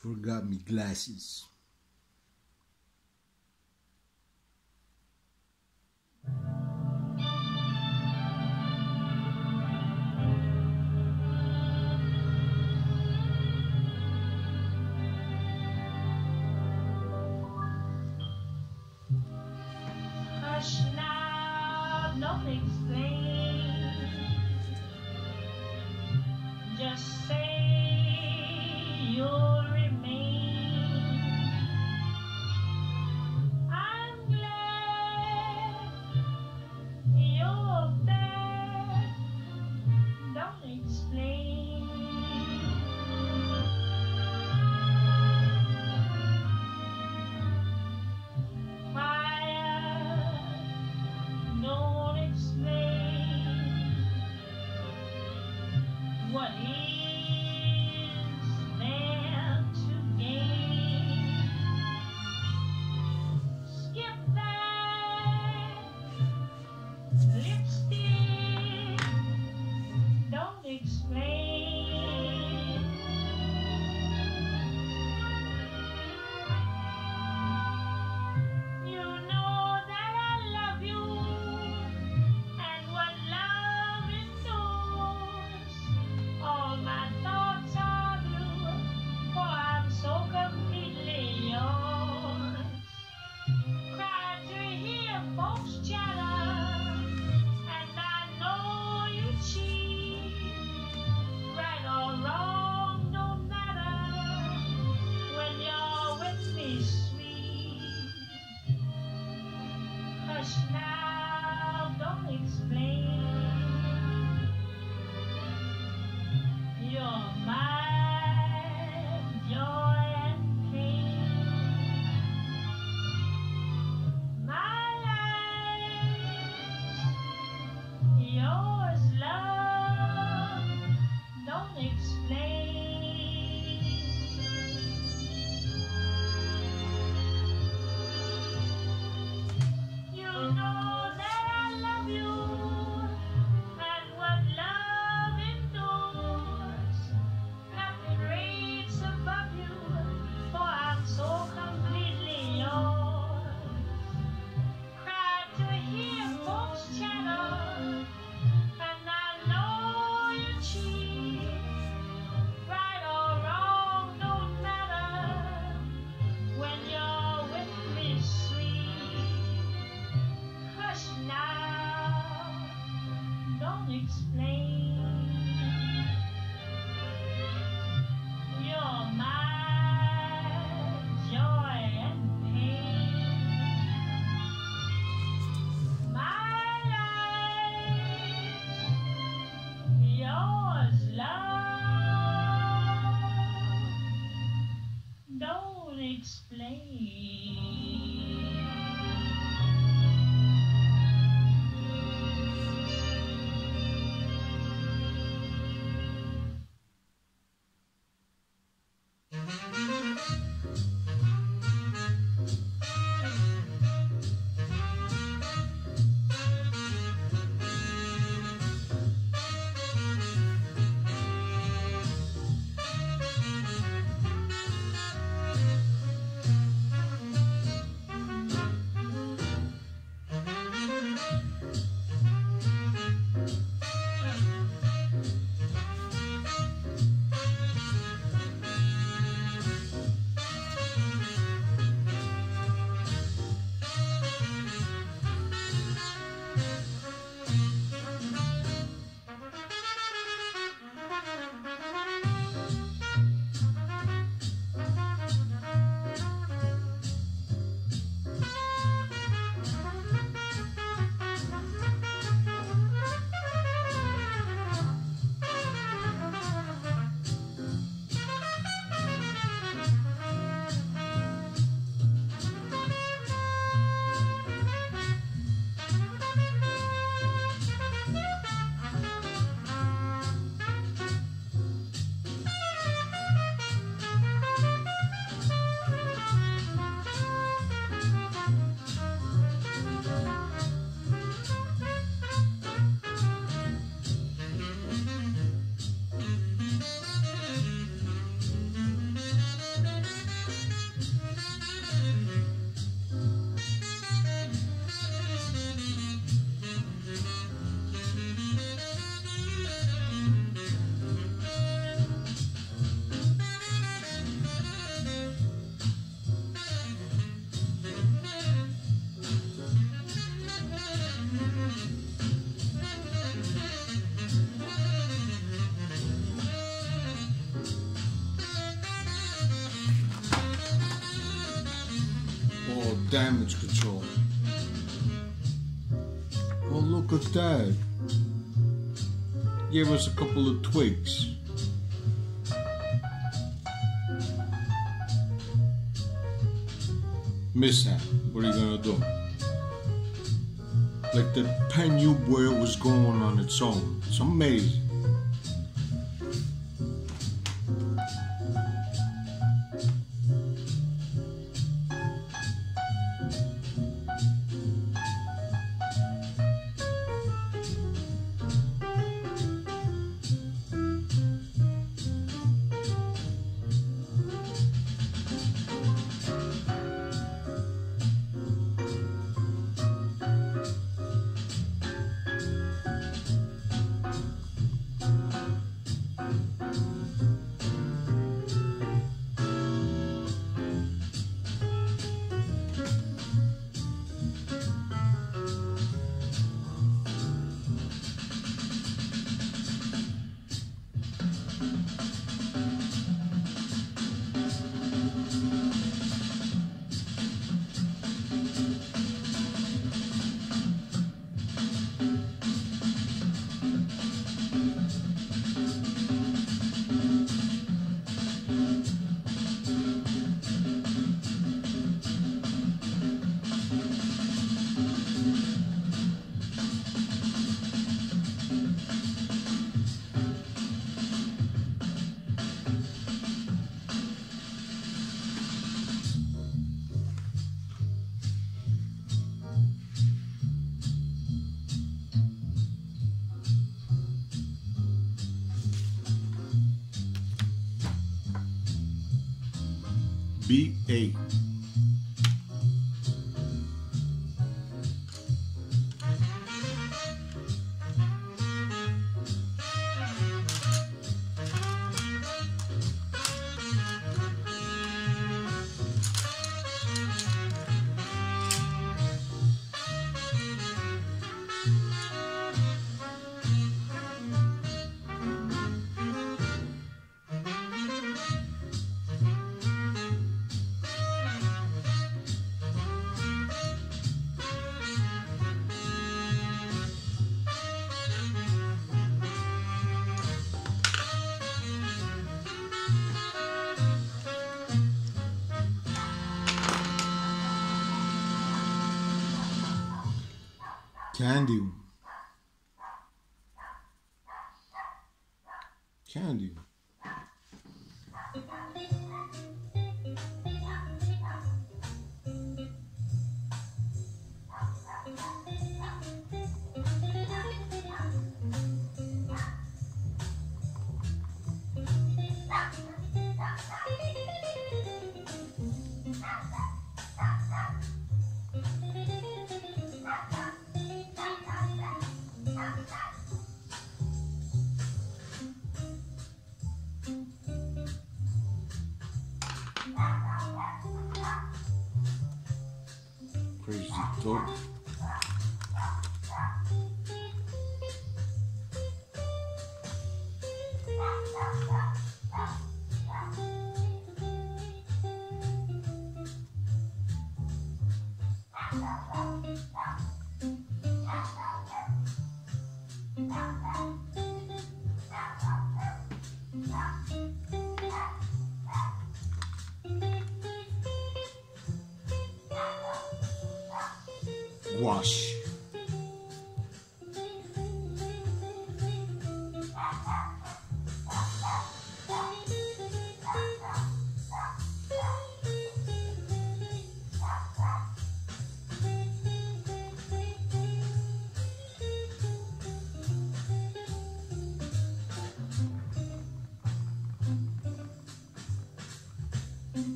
Forgot me glasses. Hush now, don't explain. Just say you'll remain. I'm glad you're there. Don't explain. Don't explain. What is there to gain? Skip that lipstick. Don't explain. You know that I love you, and what love endures. All my thoughts of you, for I'm so completely yours. Cried to hear folks chatter, and I know you cheat. Right or wrong, don't matter when you're with me, sweet. Hush now, don't explain. You're my joy and pain. My life, yours, love. Don't explain. You know that I love you, and what love endures. Nothing rates above you, for I'm so completely yours. Cried to hear folks chatter, and I know you cheat. Right or wrong, don't matter when you're with me, sweet. Hush now, don't explain. You're my joy and pain. My life, yours, love. Don't explain. damage control. Oh, look at that. Gave us a couple of twigs. Mishap. What are you gonna do? Like the pen you wear was going on its own. It's amazing. B8. Candy. Candy. Crazy dope. Wash.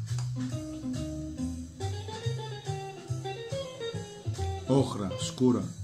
Ochra, skóra.